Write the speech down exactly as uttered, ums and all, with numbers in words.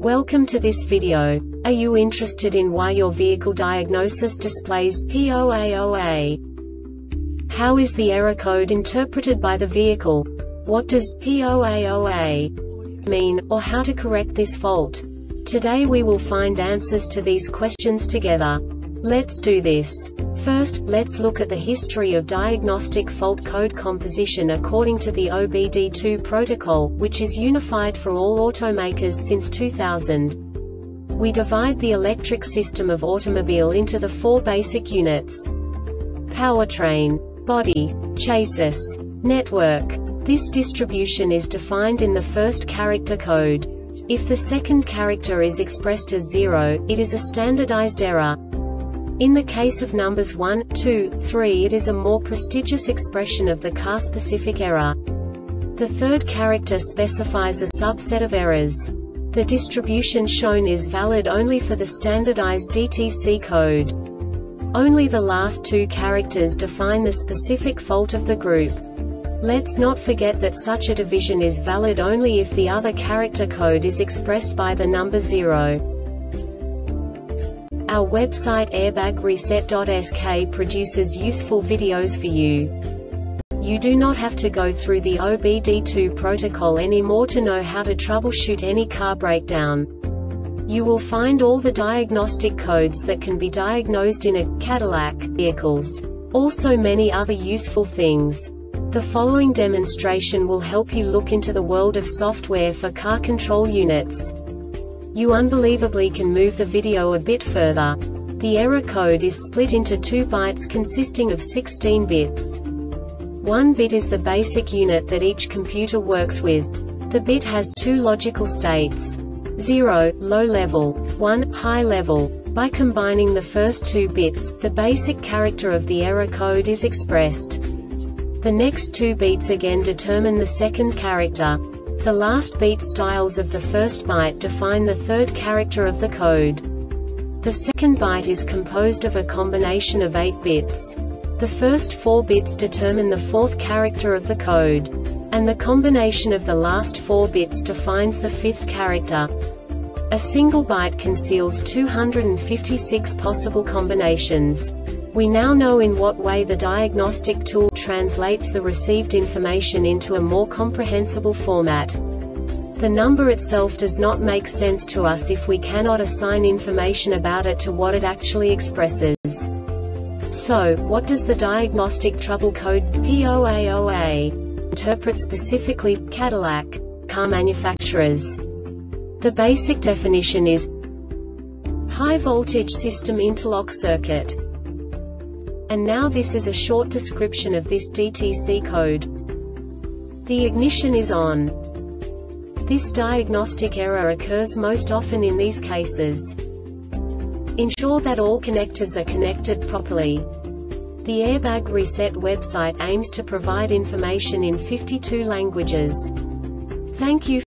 Welcome to this video. Are you interested in why your vehicle diagnosis displays P zero A zero A? How is the error code interpreted by the vehicle? What does P zero A zero A mean, or how to correct this fault? Today we will find answers to these questions together. Let's do this. First, let's look at the history of diagnostic fault code composition according to the O B D two protocol, which is unified for all automakers since two thousand. We divide the electric system of automobile into the four basic units: powertrain, body, chassis, network. This distribution is defined in the first character code. If the second character is expressed as zero, it is a standardized error. In the case of numbers one, two, three, it is a more prestigious expression of the car-specific error. The third character specifies a subset of errors. The distribution shown is valid only for the standardized D T C code. Only the last two characters define the specific fault of the group. Let's not forget that such a division is valid only if the other character code is expressed by the number zero. Our website airbag reset dot S K produces useful videos for you. You do not have to go through the O B D two protocol anymore to know how to troubleshoot any car breakdown. You will find all the diagnostic codes that can be diagnosed in a Cadillac vehicles. Also many other useful things. The following demonstration will help you look into the world of software for car control units. You unbelievably can move the video a bit further. The error code is split into two bytes consisting of sixteen bits. One bit is the basic unit that each computer works with. The bit has two logical states: zero, low level, one, high level. By combining the first two bits, the basic character of the error code is expressed. The next two beats again determine the second character. The last beat styles of the first byte define the third character of the code. The second byte is composed of a combination of eight bits. The first four bits determine the fourth character of the code. And the combination of the last four bits defines the fifth character. A single byte conceals two hundred fifty-six possible combinations. We now know in what way the diagnostic tool translates the received information into a more comprehensible format. The number itself does not make sense to us if we cannot assign information about it to what it actually expresses. So, what does the diagnostic trouble code P zero A zero A interpret specifically for Cadillac car manufacturers? The basic definition is high voltage system interlock circuit. And now this is a short description of this D T C code. The ignition is on. This diagnostic error occurs most often in these cases. Ensure that all connectors are connected properly. The Airbag Reset website aims to provide information in fifty-two languages. Thank you